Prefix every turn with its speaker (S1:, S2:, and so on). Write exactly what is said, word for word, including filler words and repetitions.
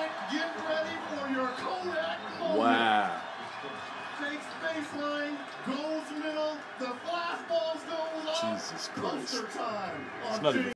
S1: get ready for your Kodak moment.
S2: Wow.
S1: Takes baseline, goes middle, the flash balls goes up.
S2: Jesus Christ.
S1: Poster time.
S2: It's not even